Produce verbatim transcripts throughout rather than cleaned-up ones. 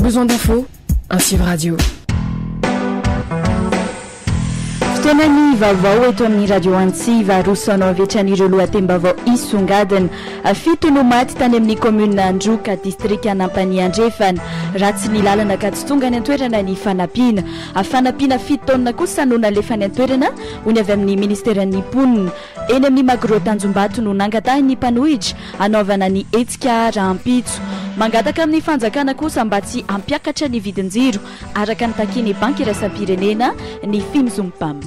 besoin d'infos? Un Sivy Radio. Fotoanany vaovao eto amin'ny radio Antsiva arosanao aveatran'ireo lohatem-baovao isongadina. Fito no maty tany amin'ny komuna Androka district Anampaniandrefana raha tsy ny lalana ka tsy tonga ny antoerana ny fanampiana. Fanampiana fito taonina kosa no nalefa ny antoerana hony avy amin'ny ministeran'ny mponina. Eny amin'ny Magro Tanjombato no nangatahiny mpanohitra anaovana ny hetsika rahampitso. Mangataka amin'ny fanjakana kosa mba tsy hampiakatra ny vidinjiro araka ny takiany banky iraisam-pirenena ny Fimzompam.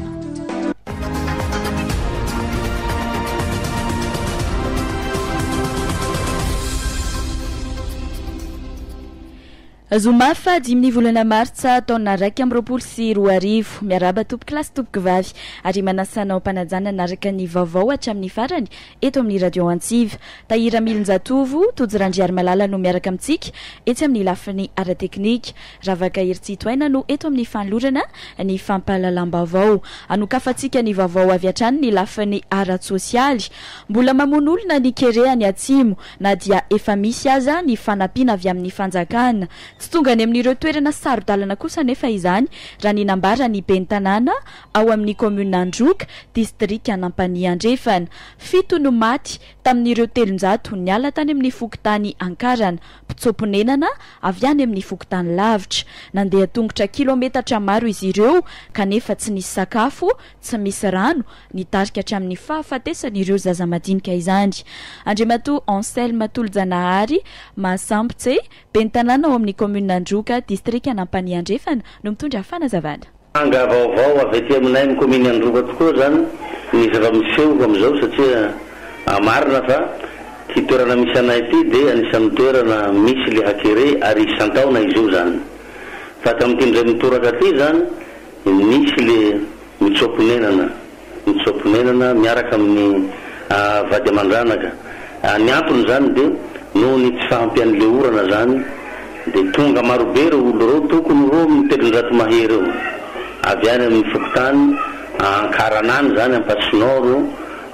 Zomafa dimy volana martsa taona raiky amby roapolo sy roa arivo miaraba tompoky lasy tompoky vavy ary manasanao mpanajana naraka ny vaovao hatramin'ny farany eto amin'ny radio Antsiva. Tahira Milinjatovo Tojirandriary Malala no miaraka amintsika etsy amin'ny lafiny ara-teknika. Ravaka Heritsitoaina no eto amin'ny fanolorana ny fampahalalam-baovao. Anokafantsika ny vaovao avy hatrany ny lafiny ara-tsosialy. Mbola mamono olona ny kerehany atsimo na dia efa misy aza ny fanampiana avy amin'ny fanjakana. Tsy tonga ny amin'ireo toerana sarodalana kosa nefa izany raha ny nambara ny ben'ny tanàna ao amin'ny komuna Androka district Anampaniandrefana. Fito no maty tamin'ireo telonjato ny ala tany amin'ny fokotany Ankarana Pitsopinenana avy any amin'ny fokotany lavitra. Nandeha tongotra kilometatra maro izy ireo kanefa tsy nisy sakafo, tsy misy rano, nitarika hatramin'ny fahafatesan'ireo zaza madinika izany. Andriamatoa Anselme Toljanahary Masampotse ben'ny tanàna ao amin'ny komuna Androka district Anampaniandrefana no mitondra fanazavana. Anga vaovao avy aty aminay amin'ny komuna Androka tokoa zany ny zava-miseho amin'izao satria marina fa ty toerana misy anay ity dia anisan'ny toerana misy le hakere ary isan-taona izy io zany. Fa tamin'ity ndray mitoraka aty zany misy le mitsoponenana mitsoponenana miaraka amin'ny vady amandranaka. Ny antony zany dia noho ny tsy fahampian'le orana zany dia tonga marobe reo olo reo tokony ro mitelonjato mahery eo avy any amin'ny fokotany Ankaranany zany Ampasinoro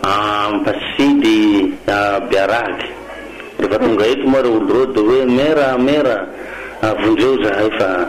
Ampasidy Biaraky. Rehefa tonga eto moa reo olo reo dia hoe mera mera vondreo zahay fa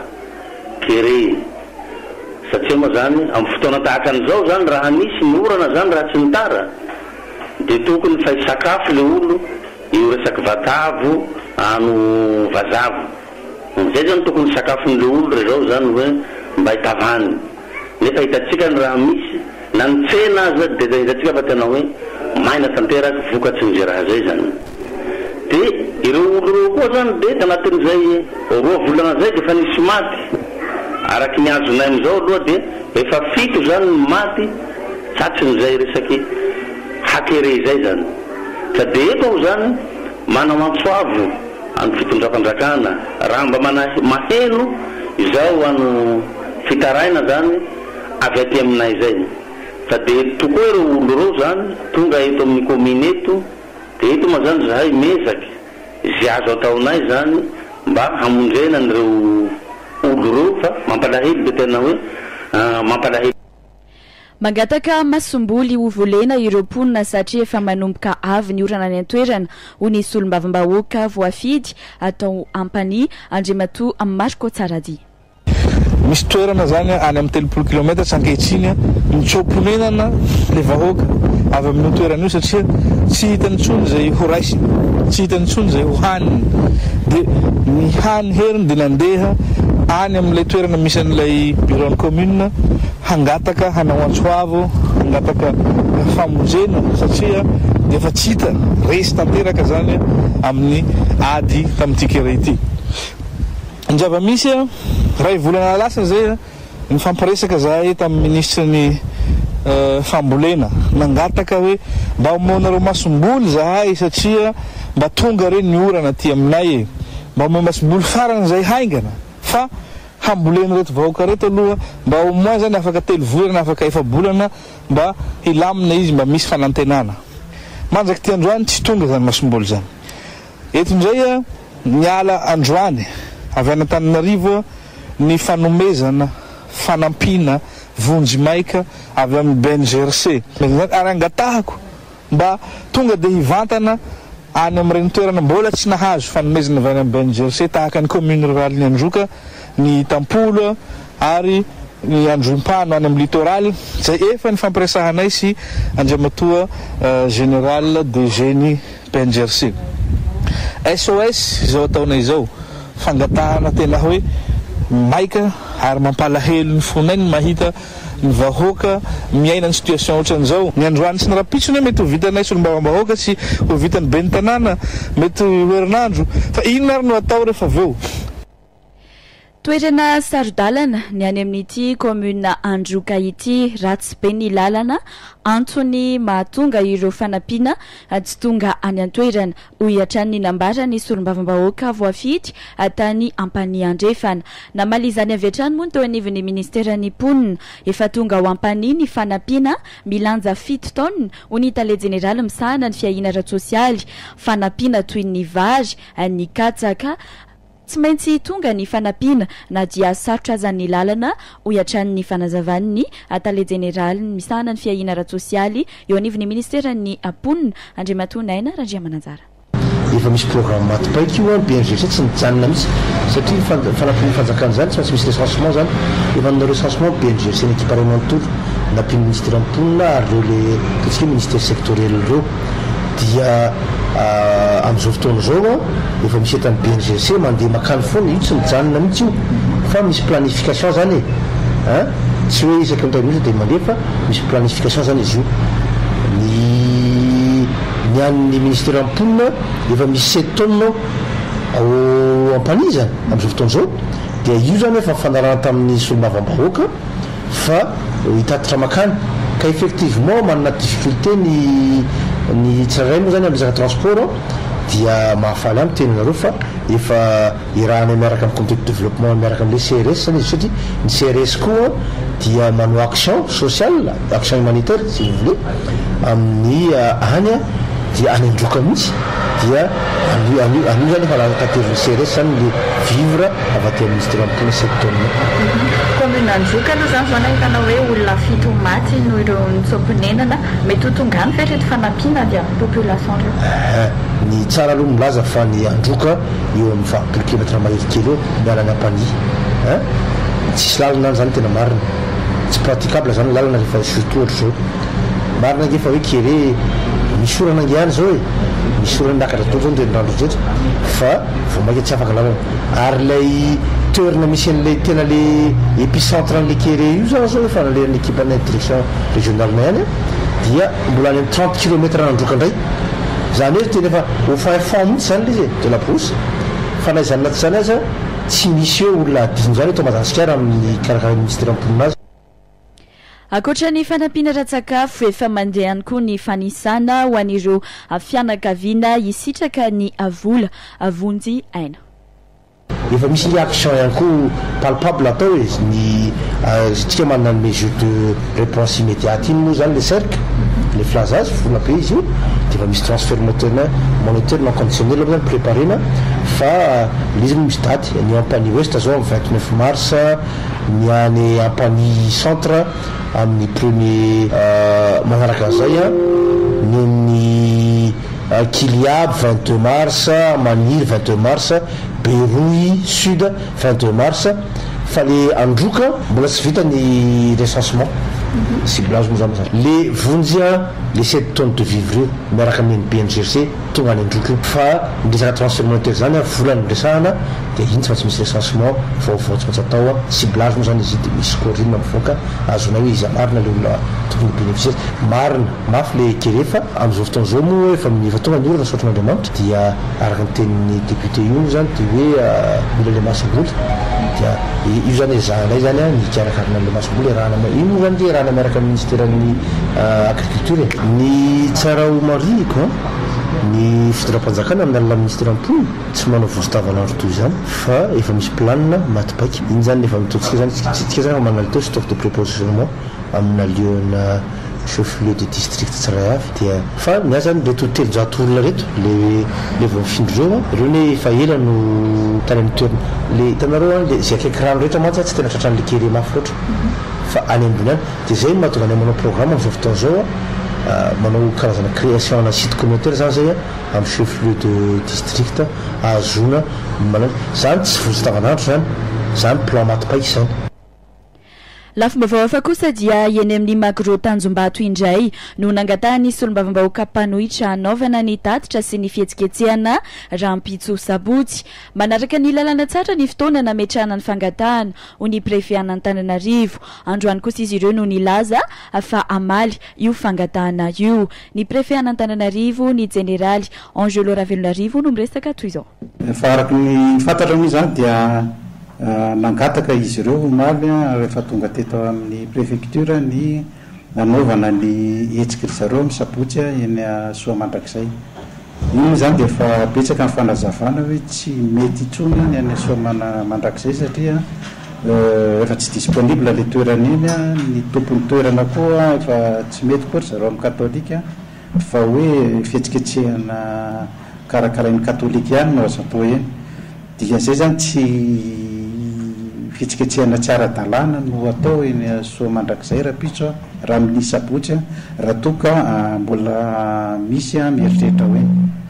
kere satria moa zany amin'ny fotoana tahaka an'izao zany raha nisy ny orana zany raha tsy nitara dia tokony fa hisakafo le olo io resaky vatavo ano vazavo. Zay zany tokony sakafon'le olo rezao zany hoe mba hitavany. Nefa hitatsika ny raha misy na ny tsena azy dia hitatsika fa tena hoe maina tanteraky vokatsy ny raha zay zany. Dia ireo olo reo koa zany dia tanatin'izay roa volana zay dia fa nisy maty. Araky ny azonay amin'izao aloha dia efa fito zany ny maty tsatsin'izay resaky hakere zay zany. Ka dia eto aho zany manao antsoavo amin'ny fitondram-panjakana raha mba mana- maheno izao ano fitaraina zany avy aty aminay zay. Fa dia tokoa ireo olo reo zany tonga eto amin'ny komine eto dia eto ma zany zahay mezaky izay azo ataonay zany mba hamonjena an'ireo olo reo fa mampalahelo dia tena hoe mampalahelo. Mangataka masomboly ho volena ireo mponina satria efa manomboka avy ny orana ny antoerana ho ny solombavam-bahoaka voafidy atao ampany Andriamatoa Marco Tsarady. Misy toerana zany any amin'ny telopolo kilometatra tsy ankehitriny mitsoponenana le vahoaka avy amin'ny toerana io satria tsy hitany intsony zay ho raisiny, tsy hitany intsony zay ho haniny. Dia ny hany heriny dia nandeha any amin'ilay toerana misy an'ilay bureau commune hangataka hanao antsoavo, hangataka famonjena satria dia efa tsy hita resy tanteraka zany amin'ny ady tamin'ity kere ity. Ny zava-misy ray volana lasa zay ny fampiresaka zahay tamin'ny ministre ny fambolena nangataka hoe mba omonareo masomboly zahay satria mba tonga reny ny orana aty aminay, mba omeo masomboly farany zay haingana fa hambolena reto vahoaka reto aloha mba au moins zany afaka telo volana afaka efa bolana mba hilamina izy mba misy fanantenana. Manjaky ty androany tsy tonga zany masomboly zany. Eto ndray niala androany avy Antananarivo ny fanomezana fanampina vonjy maika avy amin'ny B N G R C. Arangatahako mba tonga dia hivantana any amin'ireny toerana mbola tsy nahazo fanomezana avy any amin'ny B N G R C tahaka ny commune rurale ny Androka, ny Tampolo ary ny Andrompano any amin'ny littoral zay efa ny fampiresahanay sy andriamatoa général de génie B N G R C. S O S izao ataonay izao fangatahana tena hoe maika ary mampalahelo ny fonay ny mahita ny vahoaka miaina ny situation ohatran'izao. Ny androany sy ny rapitsony mety ho vitanay solombavam-bahoaka sy ho vitany be ny tanàna mety ho herinandro fa inona ary no atao rehefa aveo. Toerana sarodalana ny any amin'ity commune Androka ity ratsy be ny lalana antony mahatonga ireo fanampiana tsy tonga any an-toerana ho iatran'ny nambara ny solombavam-bahoaka voafidy tany Ampani andrefana. Namalizany avy hatrany moa teo anivon'ny ministeran'ny ponina efa tonga ao Ampani ny fanampiana milanja fito taona ho ny tale jeneraly misahana ny fiahina ara-tsosialy fanampiana toy ny vary ny katsaka tsy maintsy tonga ny fanampiana na dia sarotra azan'ny lalana ho iatran'ny fanazavan'ny tale jeneraly misahana ny fiahina ara-tsosialy eo anivon'ny ministeran'ny ponina Andriamatoa Naina Randriamananjara. Efa misy programme matipaika io B N G R C tsy nijanona mihitsy satria fanampiana fanjakana zany tsy misy recensement zany efa nanao recensement B N G R C ny équipe manontolo nampiany ministeran'ny ponina ary reo le totsika ministère sectoriel reo dia amin'izao fotoana zao efa misy etan'ny B N G R C mandeha makany foana io tsy mijanona mihitsy io fa misy planification zany e tsy hoe isaky ny taona dia mandeha fa misy planification zany izy io. Ny ny an'ny ministère amponina efa misy sept tonnes ao Ampani zany amin'izao fotoana zao dia io zany efa fanarahana tamin'ny solombavam-bahoaka fa hitatitra makany ka effectivement manana difficulté ny ny tsirairay moa zany amin'ny resaka transport dia mahafaly amin'ny teninareo fa efa irahana miaraka amin'ny comité de développement miaraka amin'le C R S zany izy satria ny C R S koa dia manao action sociale action humanitaire si vous voulez amin'ny any dia any Androka mihitsy dia anio anio anio zany efa lataterin'ny C R S zany le vivre avy aty amin'ny ministère amponina sept tonnes. Commune Androka aloha zany zany ahitana hoe olona fito maty no ireo nitsomponenana mety ho tonga any fetrety fanampiana dia population reo. Ny tsara aloha milaza fa ny Androka eo amin'ny valopolo kilomètre mahery kely eo miala any Ampani tsisy lalana zany tena marina tsy praticable zany lalana rehefa surtout ohatr'izao marina nge fa hoe kere misy orana angiany zao e misy orana nakatra tao zao nrenirandro rehetra fa vao maika tsy afaka lalana ary lay toerana misy an'lay tena le épicentre an'le kere io zany zao efa nalerany équipe ana direction régionale na ihany dia mbola any amin'ny trente kilomètres Androka indray zany hoe tena efa au fin fond mihitsy zany le izy de la brousse fa na izany naty zany aza tsy misy hoe olona adino zany eto Madagasikara amin'ny karakara ministère amponina azy. Akoatra ny fanampiana ra-tsakafo efa mandeha ihany koa ny fanisana ho an'ireo fianakaviana hisitraka ny vola avonjy aina. Efa misy ny action ihany koa palpable atao e ny tsika manana ny mesure de réponse immédiate iny moa zany le cercle le flasage vola be izy io dia efa misy transfert moteur monétaire non conditionnel zany préparena fa l'izy misy daty ny Ampani Ouest zao amin'ny vingt-neuf mars ny any Ampani centre amin'ny premier manaraka an'izay a ny ny Kiliab vingt-deux mars Maniry vingt-deux mars Berouille Sud vingt-deux mars fa le Androka mbola tsy vita ny recensement ciblage moa zany zany le vonjy les sept tonnes de vivre miaraka amin'ny B N G R C tonga any Androka fa ny resaka transfert monétaire zany volany resahana dia iny tsy fa tsy misy recensement vaovao tsy maintsy atao ciblage moa zany izy dia misy corrine mivoaka azonay hoe izy marina le olona tokony bénéficiaire marina mafy le kere fa amin'izao fotoana zao moa efa efa tonga ny orana sotran'Andriamanitra dia araka ny tenin'ny député io zany dia hoe mila le masom-boly dia io zany ezahanay zany ny karakarana le masom-boly rahana io moa zany dia rahana miaraka amin'ny ministèran'ny agriculture ny tsara ho mariko ny fitondram-panjakana amin'ny alalan'ny ministère amponina tsy manao voasitavanandro toy zany fa efa misy planina matipaika iny zany efa mitaontsika zany tsika zany manana teo stock de prépositionnement amina liona chef-lieu de district tsiray avy dia fa miazy zany reto telonjato olona reto le le vao mifindro reo reo ne efa ela no tany amin'ny toerana le hitanareo any le zay akaiky rano rehetra mantsy tsy tena tratran'le kere mafy loatra fa any ambony any dia zay mahatonga any manao programme amin'izao fotoana zao manao karazana création na site communautaire zany zay amin'ny chef-lieu de district azona mana zany tsy vozotavanandro zany zany plan maty-paisy zany. Lafim-baovao hafa kosa dia eny amin'ny Magro Tanjombato indray no nangatahany solombavam-bahoaka mpanohitra hanaovana ny tatitra sy ny fihetsiketsehana rampitso sabotsy. Manaraka ny lalàna tsara ny fotoana nametrahana ny fangatahana ho ny prefet Antananarivo. Androany kosa izy ireo no nilaza fa amaly io fangatahana io. Ny prefet Antananarivo ny generaly Angelo Ravelonarivo no miresaka toy izao. Fa araka ny fantatra amin'izany dia nangataka izy ireo omaly rehefa tonga teto amin'ny préfecture ny nanaovana ny hetsiky ry zareo amin'ny sabotsy eny Soamandrakizay. Iny zany dia efa betsaka ny fanazavana hoe tsy mety intsony ny any Soamandrakizay satria efa tsy disponible le toerana iny, ny tompon'ny toerana koa efa tsy mety koa ry zareo amin'ny katolika fa hoe fihetsiketsehana karakarain'ny katolika ihany no azo atao eny. Dia zay zany tsy fihetsiketsehana tsara dalàna no atao eny Soamandrakizay rapitso raha amin'ny sabotsy raha toka mbola misy mieritreritra hoe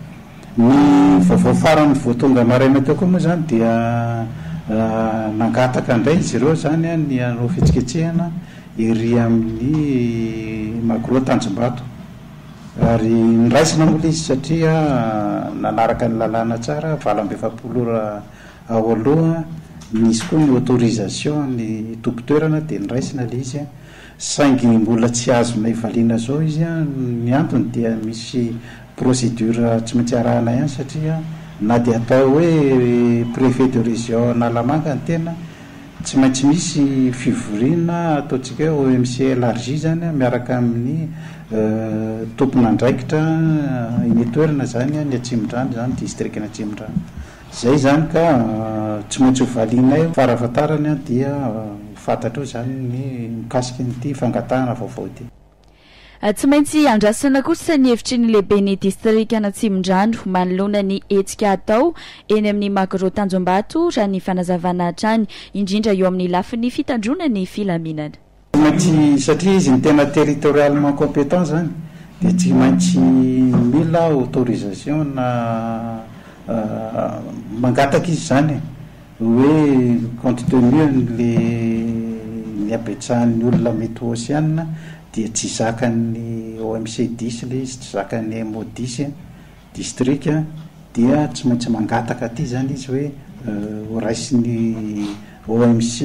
ny vaovao farany voatonga maraina teo koa moa zany dia nangataka indray izy ireo zany ny anao fihetsiketsehana ery amin'ny Magro Tanjombato ary niraisina mola izy satria nanaraka ny lalàna tsara valo amby efapolo ora ao aloha misy koa ny autorisation ny tompo-toerana dia niraisina le izy saingy mbola tsy azona ivaliana zao izy ny antony dia misy procédure tsy maintsy arahana ihany satria na dia atao hoe préfet de région Nalamanga ny tena tsy maintsy misy fivoriana ataontsika hoe O M C élargi zany miaraka amin'ny tompon'andraikitra iny toerana zany ny Atsimondrano zany district ny Atsimondrano. Zay zany ka tsy maintsy hovalianay farafatarany dia fantatra zany ny mikasika nyity fangatahana vaovao ity. Tsy maintsy andrasana kosa ny hevitry ny lehibe ny district Atsimondrano manoloana ny hetsika atao eny amin'ny Magro Tanjombato raha ny fanazavana hatrany indrindra eo amin'ny lafiny fitandrona ny filaminana. Tsy maintsy satria izy ny tena territorialement compétent zany dia tsy maintsy mila autorisation na mangataka izy zany hoe compte tenu le ny abetsahan'ny olona mety oceana dia tsy zakan'ny O M C dix le izy tsy zakan'ny M O dix district dia tsy maintsy mangataka aty zany izy hoe ho raisiny O M C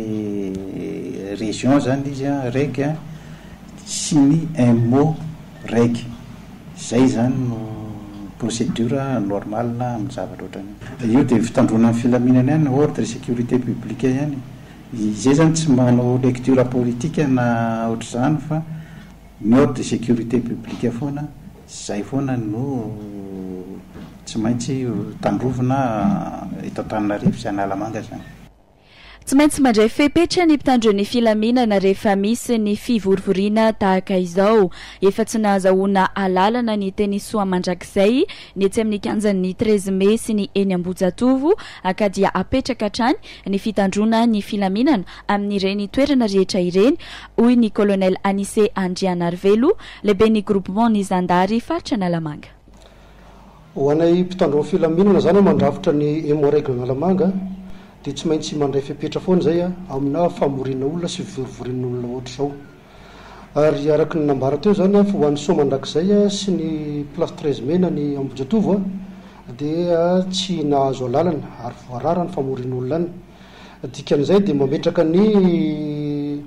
région zany izy raiky sy ny M O raiky. Zay zany no procédure normale amin'ny zavatra ohatrany io dia fitandrona amin'ny filaminana ihany ordre sécurité publique ihany. Zay zany tsy manao lecture politique na ohatr'izany fa ny ordre sécurité publique foana zay foana no tsy maintsy tandrovina eto Antananarivo sy Analamanga zany. Tsy maintsy mandray fepetra ny mpitandron'ny filaminana rehefa misy ny fivorivoriana tahaka izao. Efa tsy nahazahoana alalana ny teny Soamandrakizay ny etsy amin'ny kianjan'ny treize mai sy ny eny Ambohijatovo aka dia apetraka hatrany ny fitandrona ny filaminana amin'ireny toerana rehetra ireny, hoy ny colonel Anise Andrianarivelo, lehibe ny groupement ny Zandary faritra Analamanga. Ho anay mpitandrona filaminana zany mandrafitra ny M-règle Analamanga dia tsy maintsy mandray fepetra foana zay amina famorina olona sy fivorivoriana olona ohatra zao. Ary araka ny nambara teo zany fa ho an'ny Soamandrakizay sy ny place treize mai na ny Ambohijatovo dia tsy nahazo alalana ary voarara ny famorina olona any. Dikan'izay dia mametraka ny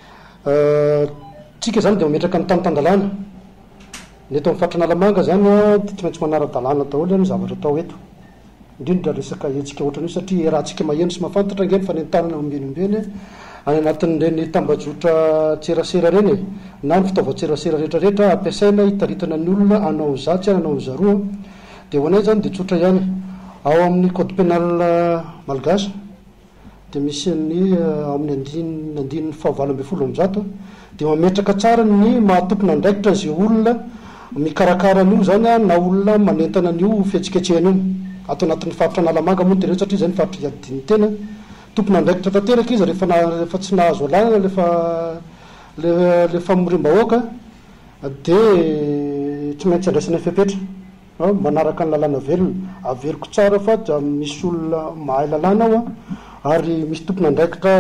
tsika zany dia mametraka ny tanitandalàna ny eto amin'ny faritra Analamanga zany dia tsy maintsy manara-dalàna daholo ny zavatra atao eto indrindra resaka hetsika ohatran'io satria raha tsika maheno sy mahafantatra ngeny fa ny tanana ombenombeny any anatin'ireny tambajotra tserasera reny na ny fitaovan-tserasera rehetrarehetra ampiasaina hitaritana ny olona anao zatsy anao zaroa dia ho anay zany dia tsotra ihany ao amin'ny code pénal malgasy dia misy ny amin'ny andiny andininy fahavalo ambin'ny folo ambizato dia mametraka tsara ny mahatokona andraikitra zay olona mikarakara an'io zany na olona manentana an'io fihetsiketsehana io ato anatin'ny faritra Analamanga moa tereo satria zay ny faritra iadiny tena tompona andraikitra tanteraka izy rehefa rehefa tsy nahazo alalana lefa le le famorim-bahoaka dia tsy maintsy andraisana fepetra manaraka ny lalàna velona averiko tsara fa da misy olona mahay lalàna ao a ary misy tompona andraikitra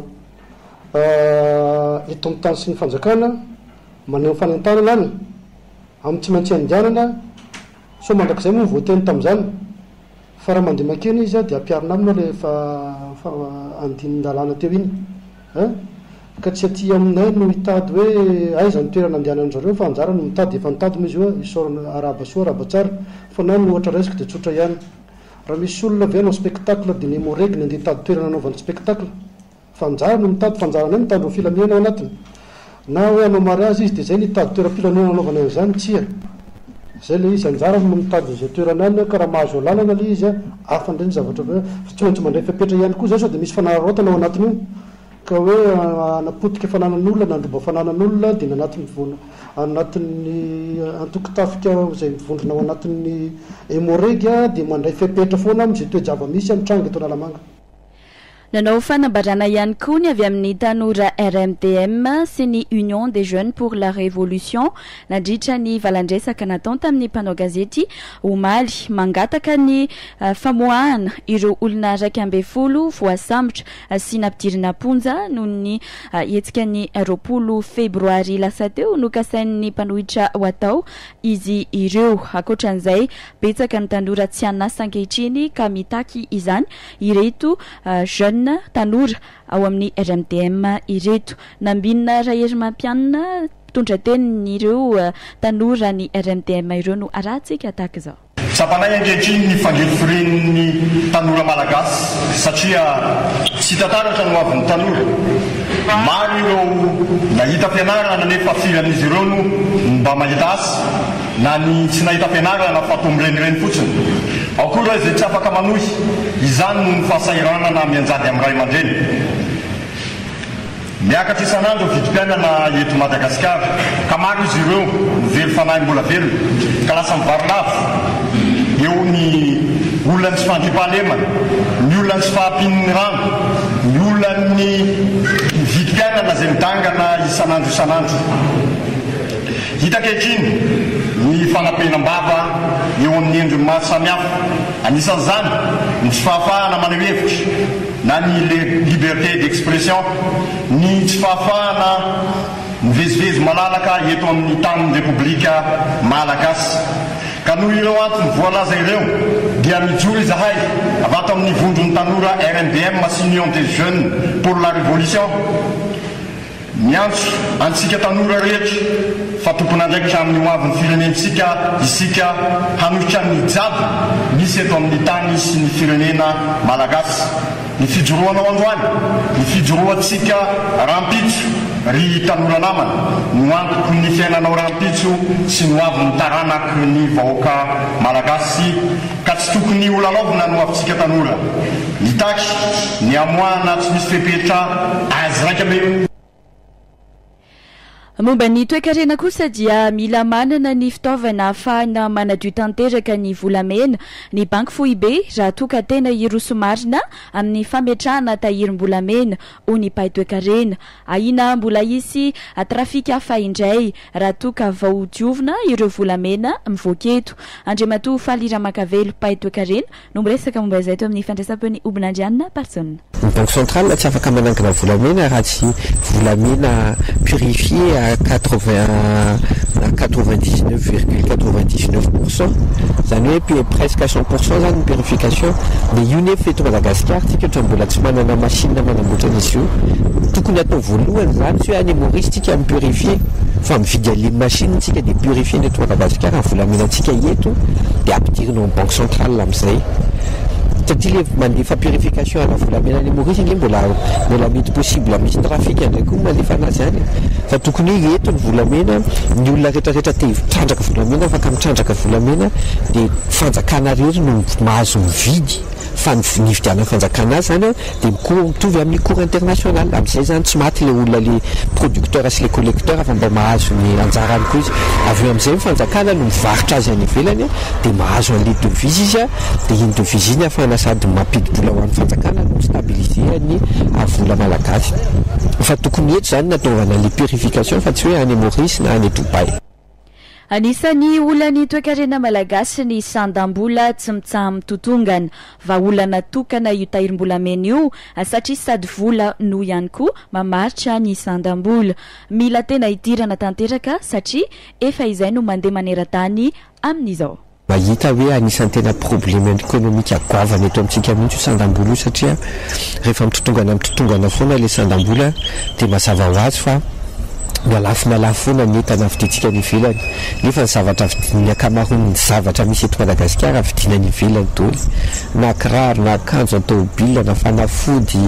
eto amin'ny tany sy ny fanjakana maneho fanentana lany amin'ny tsy maintsy andianana so mandrakizay moa voateny tamin'izany fa raha mandeha makeny izy a dia ampiarina amina rehefa andinin-dalàna teo iny ka tsy aty aminay no hitady hoe aiza ny toerana andehanany zareo fa anjara no mitady efa nitady mo izy io isorana araba soa araba tsara fa na no ohatra resaka dia tsotra ihany raha misy olona ve anao spectacle dia ny moregny andeha hitady toerana anaovany spectacle fa anjara no mitady fa anjaranay mitady ho filamena ao anatiny na hoe anao mariazy izy dia zay nitady toeram-pilamena anaovana an'izany tsia zay le izy anjara no mitady izay toerana any ka raha mahazo lalana le izy a hafa indray ny zavatra tsy maintsy mandray fepetra ihany koa zay sao dia misy fanararotana ao anatiny io ka hoe anapotika fananan'olona nandroba fananan'olona dia nanatiny vona anatin'ny antokotafika zay mivondrona ao anatin'ny emoregy dia mandray fepetra foana am'izay toejava misy amin'ny tranga eto Analamanga. Nanao fanambarana ihany koa ny avy amin'ny tanora R M D M sy ny Union des Jeunes pour la Révolution nandritra ny valandresaka natao tamin'ny mpanao gazety omaly mangataka ny uh, famoahana ireo olona raiky ambe folo voasambotra uh, sy nampidirina ponja noho ny uh, hetsika ny roapolo febroary lasa teo no kasain'ny mpanohitra ho atao izy ireo akoatran'izay betsaka ny tanora tsy anasa ankehitriny ka mitaky izany ireto uh, jeune tanora ao amin'ny R M D M ireto nambinina rahery mampianina tondra tenin'ireo uh, tanora ny R M D M ireo no arahantsika tahaka izao. Sapanay ankehitriny ny fangefiren'ny tanora malagasy satria tsy tataratra no avin'ny tanora maro ireo nahita fianarana nefa firy amin'izy ireo no mba mahita asy na ny tsy nahita fianarana fa tomborenireny fotsiny ao koa raha izay tsy afaka manohy izany no ny fahasahiranana mianjady amin'ny ray aman-dreny miakatra isan'andro vidim-piainana eto Madagasikara ka maro izy ireo very fanahy mbola velona ka lasa mivarilavo eo ny olona tsy fandriam-pahalemana ny olona tsy fahampian'ny rano ny olona ny vidim-piainana izay midangana isan'andro isan'andro hita ankehitriny ny fanampenam-bava eo amin'ny endriny maro samihafa anisan'izany ny tsy fahafahana maneho hevitra na ny liberté d'expression ny tsy fahafahana mivezivezy malalaka eto amin'ny tanin'ny repoblika malagasy ka noho ireo antony voalaza ireo dia mijoro izahay avy ato amin'ny vondron'ny tanora R M D M sy Union des Jeunes pour la Révolution miantso antsika tanora rehetra fa tokony andraikitra amin'ny hoavin'ny firenentsika isika hanohitra ny jabo misy eto amin'ny tany sy ny firenena malagasy ny fijoroanao androany ny fijoroantsika rampitso ry tanora namana no antoko ny fiainanao rampitso sy ny hoavin'ny taranaky ny vahoaka malagasy ka tsy tokony ho lalaovina no avintsika tanora nitaky ny amoahana tsy misy fepetra azy raika be. Momba ny toe-karena kosa dia mila manana ny fitaovana ahafahana manadio tanteraka ny volamena ny banky foibe raha toka tena iroso marina amin'ny fametrahana tahirim-bolamena ho ny mpahay toe-karena ahina mbola isy trafika hafa indray raha toka vao diovina ireo volamena mivoaketo Andriamatoa Falira Makavelo mpahay toe-karena no miresaka momba izay to amin'ny fandraisam-peny Obenandrianina Parsona. Ny banque centrale tsy afaka manangana volamena raha tsy volamena purifié à quatre-vingt-dix-neuf virgule quatre-vingt-dix-neuf pour cent zany hoe presque à cent pour cent zany purification dia io nefa eto Madagasikara tsika ohatra mbola tsy manana machine manamboatra an'izy io tokony atao voalohany zany tsy hoe any Maurice tsika mipurifie fa mividy aliny machine tsika dia purifie eto Madagasikara ny volamenantsika eto dia ampidirina amin'ny banque centrale amin'izay satria le mandefa purification ana volamena any Maurice le mbola mbola mety possible misy trafic andray koa mandefa anazy any fa tokony eto ny volamena ny olona rehetrarehetra te hitrandraka volamena afaka mitrandraka volamena dia fanjakana rery no mahazo mividy fa ny nividiana fanjakana azy zany dia mitovy amin'ny cours international amin'izay zany tsy maty le olona le producteur sy le collecteur fa mba mahazo ny anjarany koa izy avy eo amin'izay fanjakana no mivarotra azy any ivelany dia mahazo an'le devise izy a dia iny devise iny afahana sady mampidi-bola ho an'ny fanjakana no stabiliser ny vola malagasy fa tokony eto zany nataovana le purification fa tsy hoe any Maurice na any Dubai. Anisany olany toekarena malagasy ny sandam-bola tsy mitsaha mitotongana va olana tokana io tahirim-bolamena io satria sady vola no ihany koa mamaritra ny sandam-bola. Mila tena idirana tanteraka satria efa izay no mandeha maneran-tany amin'izao. Mahita hoe anisan'ny tena problème économique goavana eto amintsika mihitsy io sandam-bola io satria rehefa mitotongana mitotongana foana le sandam-bola dia mazava ho azy fa mialafo mialafo foana ny entana vidintsika ny ivelany nefa ny zavatra vidin'ny ankamaroany zavatra misy eto Madagasikara vidina ny ivelany daholo, na kiraro na akanjo antômobila na fanafody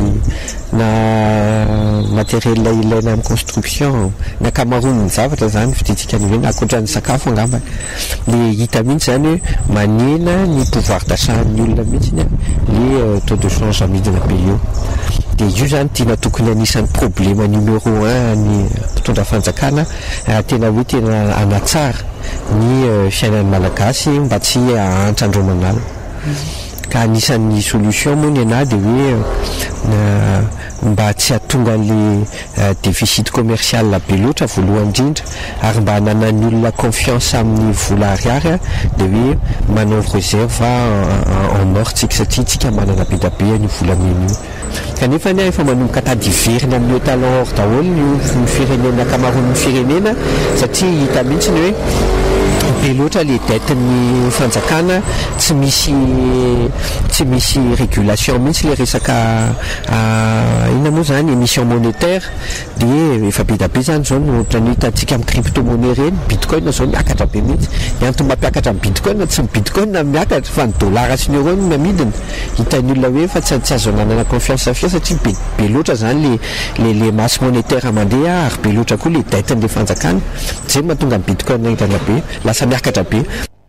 na matériel ilaina amin'ny construction na ankamaroany zavatra zany vidintsika ny ivelany ankoatran'ny sakafo angamba. Le hita mihitsy zany hoe manena ny pouvoir d'achat ny olona mihitsy le taux de change amidina be eo. Dia io zany tena tokony anisan'ny problème numéro un ny mpitondra fanjakana tena hoe tena anatsara ny fiainan'ny malagasy mba tsy ahantrandreo manala. Ka anisan'ny solution moa ny ana dia hoe mba tsy hatonga le déficit commercial be loatra voalohany indrindra ary mba hananan'ny olona confiance amin'ny vola ariary dia hoe manao réserve en or tsika satria tsika manana be da be ny volamena io. Kanefa ny efa manomboka tady iverina amin'ny talon or daholo ny firenena ankamaroan'ny firenena satria hita mihitsy ny hoe be loatra le dette ny fanjakana tsy misy tsy misy régulation mihitsy le resaka ina moa zany émission monétaire dia efa be da be zany zao no ohatra ny hitantsika amin'ny crypto-monnaie reny bitcoin zao miakatra be mihitsy. Ny antony mampiakatra amin'ny bitcoin tsy ny bitcoin miakatra fa ny dollara sy ny euro no mamidina. Hitan'ny olona hoe fa tsy azo manana confiance fia satria be be loatra zany le le masse monétaire mandeha ary be loatra koa le dette ny fanjakana zay mahatonga ny bitcoin entana be lasa miakatra be.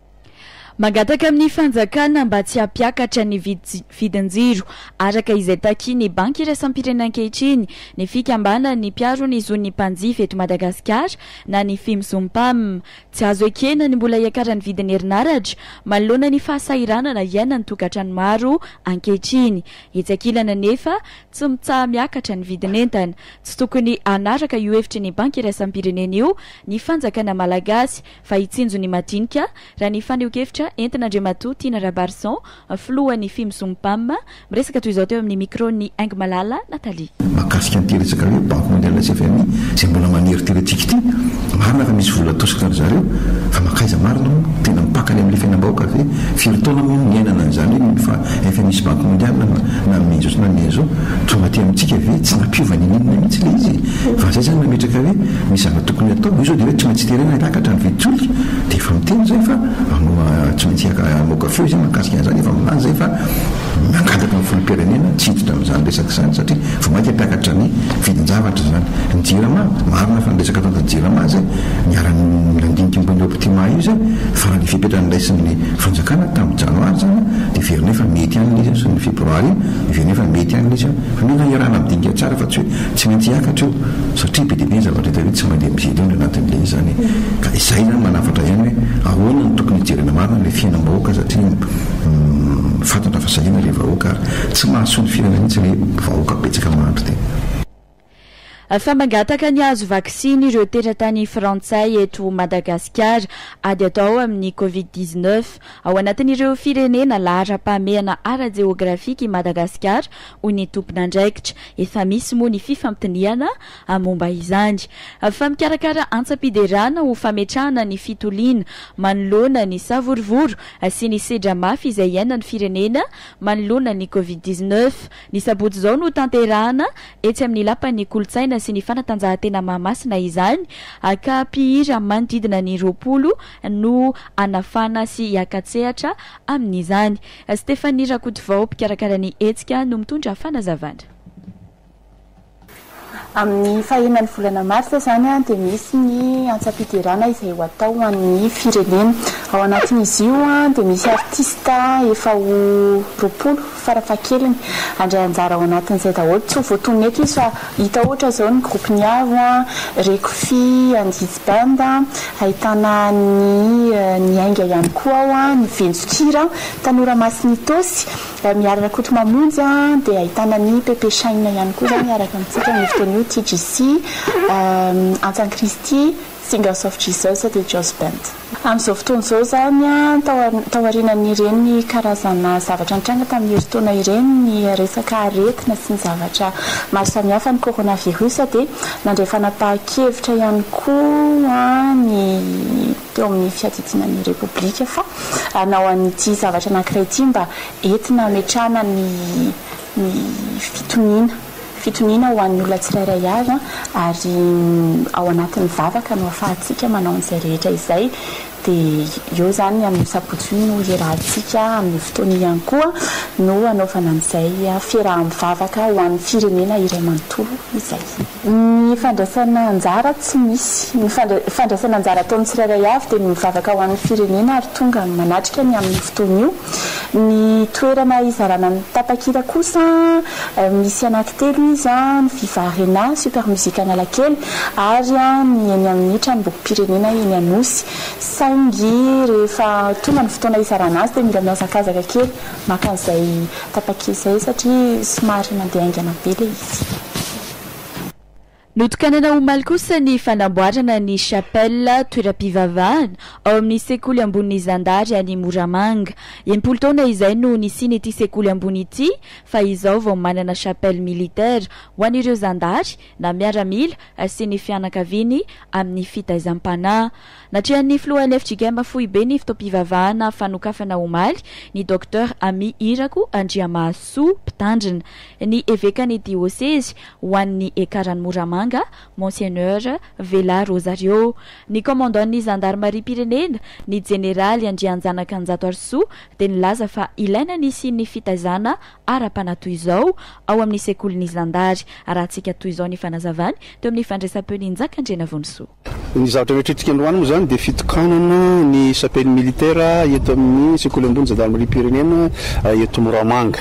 Magataka amin'ny fanjakana mba tsy hampiakatra ny vidin-jiro araka izay taky ny banky iraisam-pirenena ankehitriny ny fikambana ny mpiaro ny zon'ny mpanjifa eto Madagasikara na ny fimsompam tsy azo ekena ny mbola iakaran'ny vidin'ny herinaratra manoloana ny fahasahiranana iainan'ny tokantrano maro ankehitriny. Etsy ankilana nefa tsy mitsaha miakatra ny vidin'entana tsy tokony anaraka io hevitry ny banky iraisam-pirenena io ny fanjakana malagasy fa hitsinjo ny madinika raha ny faneho-kevitra Entin'Andriamatoa Tina Rabarson filohan'ny fimsompam miresaka toy izao teo amin'ny micro ny Aingo Malala Nathalie. Mahakasika ny resaka hoe banque mondiale sy F M I izay mbola maniry tiretika ity marina fa misy vola tosaka ry zareo fa makaiza marina tena mipakany amin'ny fiainam-bahoaka hoe firy taona moa ny ainana an'izany hoe fa F M I sy banque mondiale na mizo sy na mizo tonga aty amintsika ve tsy nampiovany ninona mihitsy le izy fa zay zany mametraka hoe misy zavatra tokony atao io zao dia hoe tsy maintsy terena hirakatra ny viditsolika dia efa miteny zay fa tsy maintsy amoaka feo zay mahakasika an'izany efa milany zay fa mangataka ny folom-pirenena tsy hiditra amin'izany resaka zany satria vo mainka hampiakatra ny vidin-javatra zany ny jirama marina fa ny resaka atao ny jirama zay niarany landinika mbony optima io zay fa raha ny fipetrany raisin'ny fanjakana tamin'ny janoary zany dia verina efa mety any izy sy ny febroary verina efa mety any izy fa mila iarana midinika tsara fa tsy hoe tsy maintsy hiakatra io satria be deabe zavatra hita hoe tsy mandeha mizidy io ny anatin'le izy zany ka izay zany manafatra ihany hoe ahoana ny tokony hijerena marina le fiainam-bahoaka satria fantatra fasahiana le vahoaka ary tsy mahasoa ny fiainana mihitsy le vahoaka betsaka mahandro ty. Fa mangataka ny azo vaksiny ireo teratany frantsay eto Madagasikara ady atao amin'ny covid dix-neuf ao anatin'ireo firenena lahara-pahamehana ara-jeografika i Madagasikara ho ny tompon'andraikitra efa misy moa ny fifampitiniana momba izany. Fa mikarakara antsapiderana ho fametrahana ny fitoliana manoloana ny savorovoro sy ny sedra mafy izay iainan'ny firenena manoloana ny covid dix-neuf. Ny sabotsy zao no tanterahana etsy amin'ny lapan'ny kolotsaina sy ny fanatanjahantena mahamasina izany ka mpihira manodidina ny roapolo no anafana sy hiakatsehatra amin'izany. Stefanie Rakotovao mpikarakara ny hetsika no mitondra fanazavana. Amin'ny fahenan'ny volana marsa zany dia misy ny antsapiderana izay ho atao amin'ny firenena. Ao anatin'izy io dia misy artista efa ho roapolo farafahakeliny andray anjara ao anatin'izay daholo tsy ho voatonona eto izy fa hita ohatra zao ny groupe Niavo, Rekofi, Andizy Band, ahitana ny ny Ainga ihany koa ao, ny Venjokira, Tanora Masinitosy, miaraka Koto Mamonjy dia ahitana ny Pepe Shaina ihany koa zany miaraka amintsika ny fotoana io T G C, Antsan Christy, Singers of Jesus dia Jos Band. Amin'izao fotoana izao zany a tao aorianan'ireny karazana zavatra nitranga tamin'ny heritaona ireny ny resaka aretina sy ny zavatra maro samihafa ny coronavirus dia nandray fanapahan-kevitra ihany koa ny teo amin'ny fiadidinan'ny repoblika fa anao an'ity zavatra anankiray ity mba entina ametrahana ny ny fitoniana fitoniana ho an'ny olona tsirairay avy ary ao anatin'ny vavaka no ahafahantsika manao an'izay rehetra izay dia eo zany amin'ny sabotsy no iarahantsika amin'ny fotoana ihany koa no anaovana an'izay fiaraha amin'ny vavaka ho an'ny firenena iray manontolo izay. Ny fandraisana anjara tsy misy ny fandraisana anjara ataon'ny tsirairay avy dia ny mivavaka ho an'ny firenena ary tonga manatrika ny amin'ny fotoana io. Ny toerana izarana ny tapakila kosa misy anankitelo izy ny Viva Arena Super Musique Analakely ary ny eny amin'ny tranombokim-pirenena eny Anosy. Saingy rehefa tonga ny fotoana izarana azy dia mila miazakazaka kely maka an'izay tapakila izay satria somary mandeha aingana be ilay izy. Notokanana omaly kosa ny fanamboarana ny chapelle toeram-pivavahana ao amin'ny sekoly ambony Zandary any Moramanga. Enimpolo taona izay no nisiny ity sekoly ambony ity fa izao vao manana chapelle militaire ho an'ireo Zandary na miaramila sy ny fianakaviany amin'ny fitaizam-panahy. Natrehan'ny filohan'ny F J K M foibe ny fotoam-pivavahana fanokafana omaly ny Docteur Ami Irako Andriamahasoa mpitandrina ny evekany diocèse ho an'ny ekaran'ny Moramanga Monseigneur Vela Rosario. Ny commandant-ny gendarmerie Pirenena ny Jeneraly Andrianjanaka Anjato Arsoa dia nilaza fa ilaina nisy ny fitaizana ara-pana toy izao ao amin'ny sekolin'ny Zandary. Arahantsika toy izao ny fanazavany teo amin'ny fandraisam-peon'ny Njakandrena Vonsoa. Ny zavatra rehetrrehetrika androany moa zany dia fitokanana ny chapelle militaire eto amin'ny sekoly ambony gendarmerie Pirenena eto Moramanga.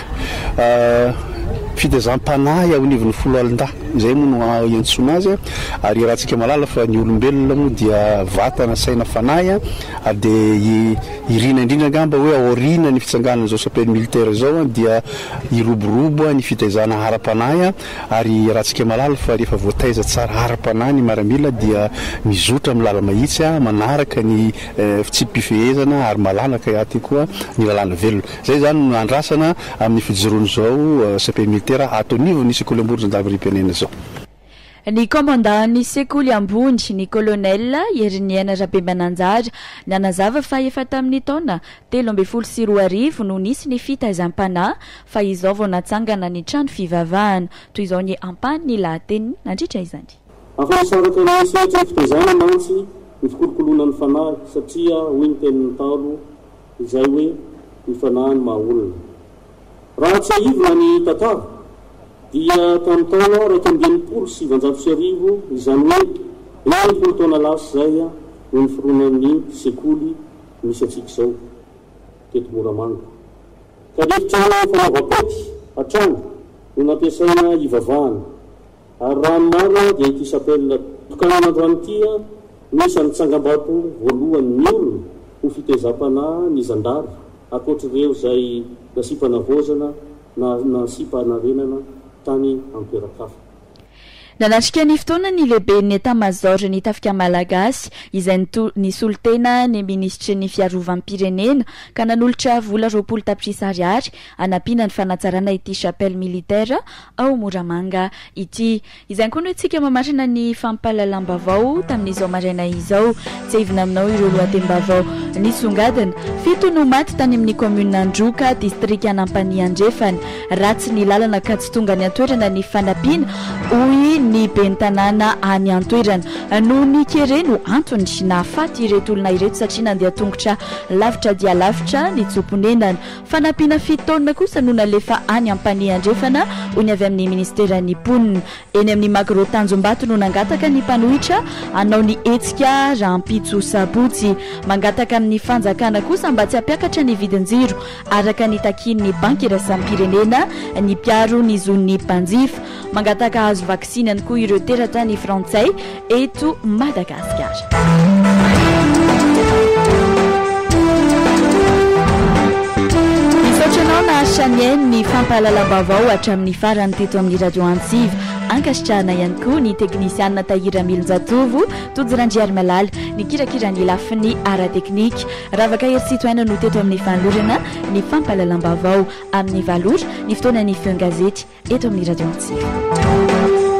Fitaizam-panahy ao anivon'ny folo alin-dahy izay moa no iantsona azy ary rahantsika malala fa ny olombelona moa dia vatana saina fanahy ary dia irina indrindra ngamba hoe aorina ny fitsanganana izao chapelle militaire izao dia iroborobo ny fitaizana ara-panahy ary rahantsika malala fa rehefa voataiza tsara ara-panahy ny maramila dia mizotra amin'ny lala mahitsy manaraka ny fitsipifehezana ary malalaka aty koa ny lalàna velona. Zay zany no andrasana amin'ny fijoroana izao chapelle militaire ato anivon'ny sekoly ambony gendarmerie Pirenena zao. Ny commandant-ny sekoly ambony ny colonel Heriniana Rabemananjara nanazava fa efa tamin'ny taona telo ambin'ny folo sy roa arivo no nisy ny fitaizam-panahy fa izao vao natsangana ny trano fivavahana toy izao ny ampany lahateny nandritra izany. Afasaraka ny setra fitaizana mantsy ny fikolokoloana ny fanahy satria hoy ny tenin'ny talo izay hoe ny fanahy ny maha-olona. Raha tsy ahivona ny tantara dia tamin'ny taona raika amby enimpolo sy sivanjato sy arivo izany hoe enimpolo taona lasa zay no niforonan'ny sekoly misy atsika izao teto Moramanga. Ka rehefitrano fanaovam-pety hatrano no nampiasaina hivavahana ary raha ny maro dia ity chapelle tokanana androany ity misy ny tsangam-bato voalohany ny olona ho fitaizam-panahy ny Zandary ankoatr'ireo izay nasipanavozana na nasipanarenana tany amperakafa. Nanatrika ny fotoana ny lehibe ny etat-major ny tafika malagasy izay nisolitena ny ministry ny fiarovam-pirenena ka nanolotra vola roapolo tapitrisa ariary anampiana ny fanatsarana ity chapelle militaire ao Moramanga ity. Izay koa no itsika mamarina ny fampahalalam-baovao tamin'izao maraina izao. Tsy hivina aminao ireo lohatenim-baovao nisongadina fito no maty tany amin'ny commune Androka district Anampany Andrefana ratsy ny lalana ka tsy tonga ny antoerana ny fanampiana hoy ny bentanana any antoerana no ny kere no antony nahafaty ireto olona ireto satria nandeha tongotra lavitra dia lavitra ny tsoponenana. Fanampiana fito taona kosa no nalefa any Ampany Andrefana hoy ny avy amin'ny ministeran'ny ponina. Eny amin'ny Magro Tanjombato no nangataka ny mpanohitra anao ny etsika rahampitso sabotsy mangataka amin'ny fanjakana kosa mba tsy hampiakatra ny vidinjiro araka ny takin'ny banky iraisam-pirenena ny piaro ny zon'ny mpanjifa mangataka azo vaksinany koa ireo teratany frantsay eto Madagasikara. Misaotranao na Chanel ny fampahalalam-baovao hatramin'ny farany teto amin'ny radio Antsiva. Ankasitrahana ihany koa ny teknisiana Tahira Milonjatovo, Todirandriary Malala, ny kirakirany lafiny ara teknika. Ravaka erisitoaina no teto amin'ny fanolorana ny fampahalalam-baovao amin'ny valora ny fotoanan'ny feon gazety eto amin'ny radio Antsiva.